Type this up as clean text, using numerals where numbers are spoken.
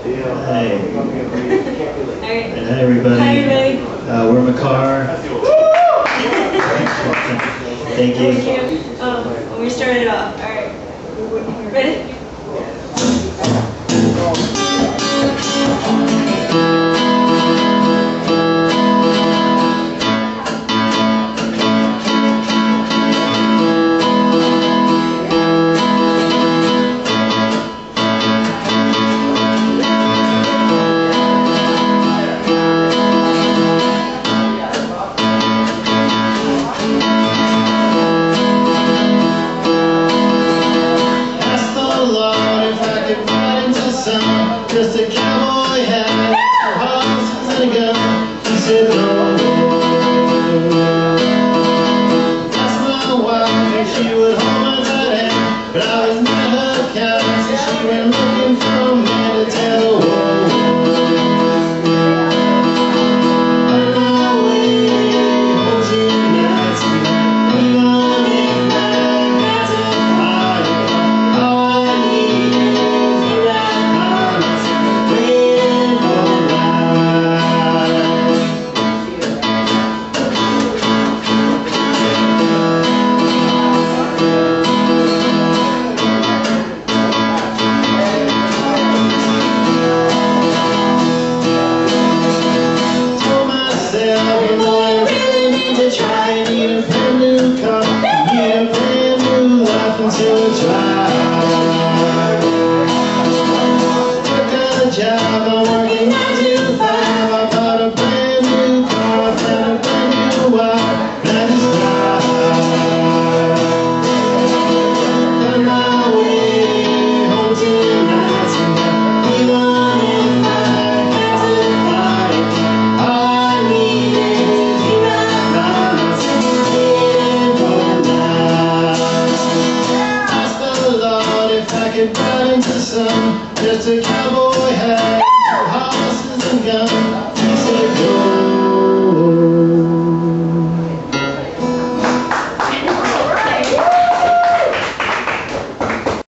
Hey. Alright. Hi everybody. Hi everybody. We're Makar. Thank you. When we started off. Alright. Ready? Just a cowboy hat, two horses and a gun. He said no. That's my wife, and she would hold my tight hand, but I was not her kind, so she went looking for a man to tell. On my way home tonight, even if I got to fight, all I need is the right balance, waiting for life. Told myself, you know, I really need to try and need a brand new car, need a brand new life until it's right. What kind of job? I'm working 9 to 5. I bought a brand new car, I found a brand new wife, and I just drive. On my way home tonight, even if I got to fight, all I need is the right balance, waiting for life. Ask the Lord if I could ride into some, just a cowboy hat, two horses and gun.